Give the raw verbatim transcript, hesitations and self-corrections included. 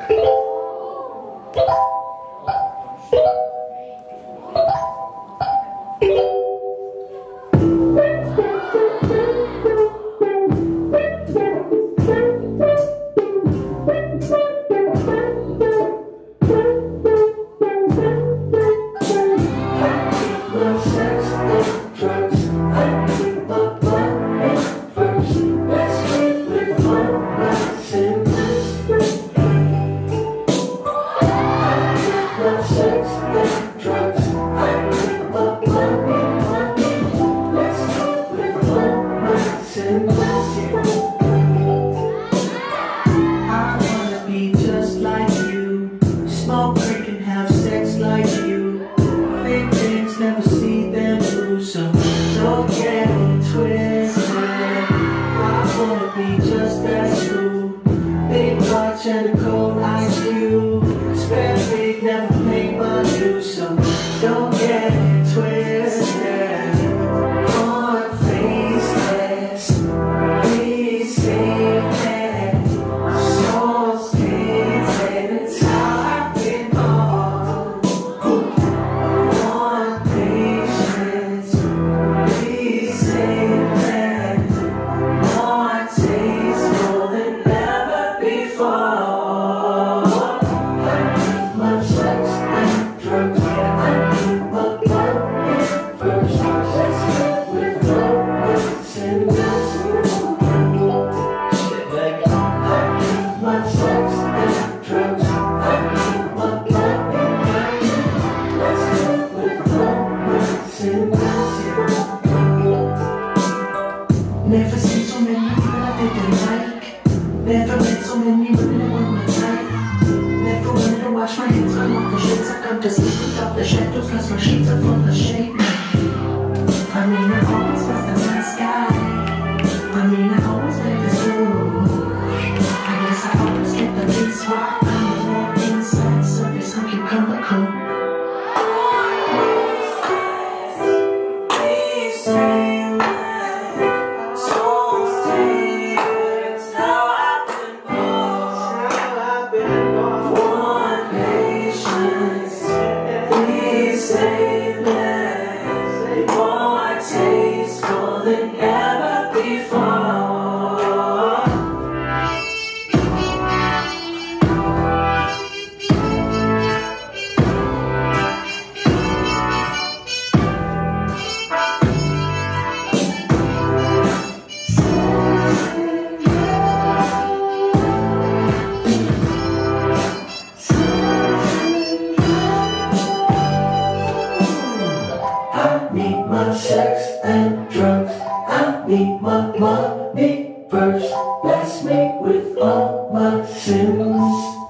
Never seen so many people I didn't like. Never met so many women that want my type. Never wanted to wash my hands from all the shits. I come to sleep without the shadows, cause my sheets are full of shade. I mean, I always was the nice guy. I mean, I always made this move. I guess I always get the least right. I'm more inside service, I keep coming cool. Sex and drugs, I need my money first. Bless me with all my sins.